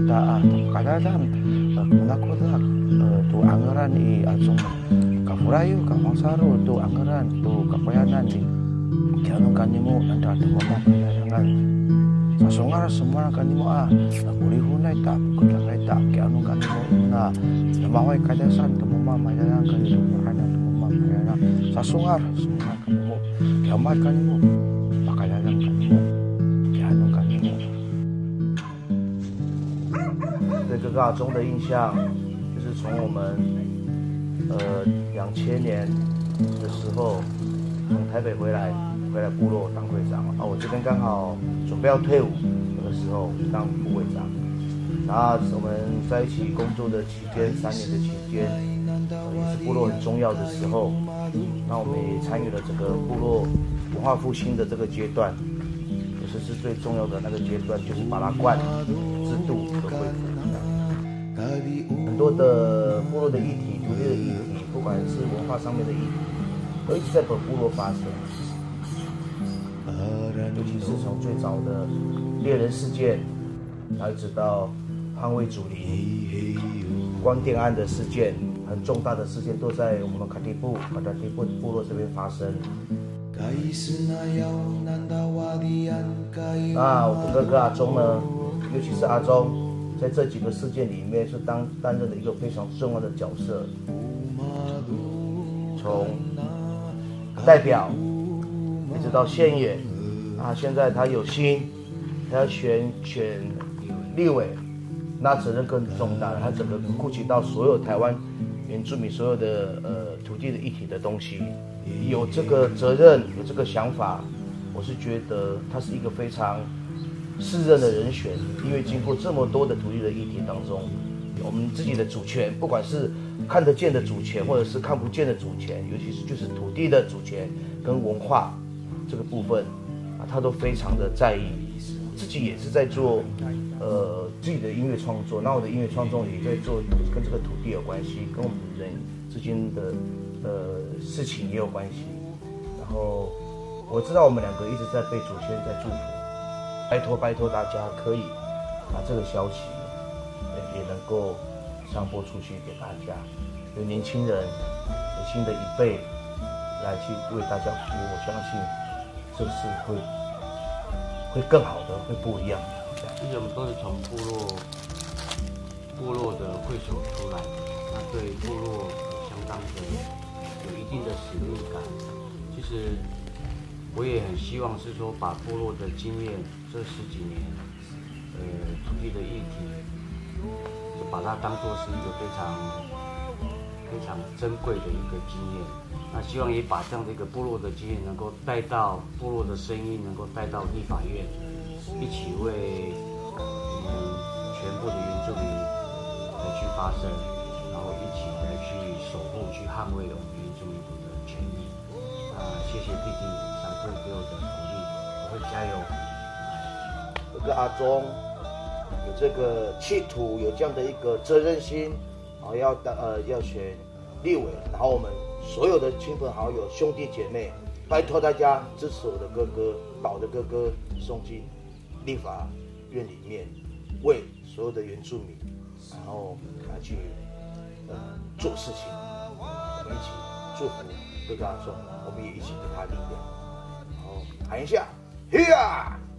kabataan kadang menakutak tu anggaran I Acung kafurayu kamangsaro tu anggaran tu kapayanan di kianong kanimo nanda tu mama payarangan sasongar semua kanimo kulihunay tap kulanay tap kianong kanimo na namaway kadasan tu mama payarangan kanito makanan tu mama payarangan sasongar semua kanimo kiamat kanimo pakayaran kanimo kianong kanimo。对哥哥阿中的印象，就是从我们2000年的时候从台北回来部落当会长我这边刚好准备要退伍，那个时候当副会长，然后我们在一起工作的期间3年的期间，也是部落很重要的时候，那我们也参与了这个部落文化复兴的这个阶段，也是最重要的那个阶段，就是巴拉罐制度的恢复。很多的部落的议题、土地的议题，不管是文化上面的议题，都一直在本部落发生。尤其是从最早的猎人事件，然后一直到捍卫祖灵、光电案的事件，很重大的事件都在我们卡蒂布部落这边发生。那我的哥哥阿中呢，尤其是阿中。在这几个事件里面是担任了一个非常重要的角色，从代表一直到县委现在他有心，他要选立委，那责任更重大了，他整个顾及到所有台湾原住民所有的土地的议题的东西，有这个责任，有这个想法，我是觉得他是一个非常适任的人选，因为经过这么多的土地的议题当中，我们自己的主权，不管是看得见的主权，或者是看不见的主权，尤其是就是土地的主权跟文化这个部分他都非常的在意。自己也是在做自己的音乐创作，那我的音乐创作也在做跟这个土地有关系，跟我们人之间的事情也有关系。然后我知道我们2个一直在被祖先在祝福。拜托大家可以把这个消息也能够散播出去给大家，有年轻人，有新的一辈来去为大家服务，我相信这是会更好的，会不一样的。 其实我们都是从部落的会所出来的，那对部落相当的有一定的使命感。其实我也很希望是说，把部落的经验这10几年，土地的议题，就把它当作是一个非常珍贵的一个经验。那希望也把这样的一个部落的经验，能够带到部落的声音，能够带到立法院，一起为我们全部的原住民来去发声，然后一起来去守护、去捍卫我们原住民族的权益。谢谢弟弟给我的鼓励，我会加油。 哥哥阿中有这个企图，有这样的一个责任心，要选立委，然后我们所有的亲朋好友、兄弟姐妹，拜托大家支持我的哥哥，把我的哥哥送进立法院里面，为所有的原住民，然后来去做事情。我们一起祝福哥哥阿中，我们也一起给他力量。喊一下，嘿呀！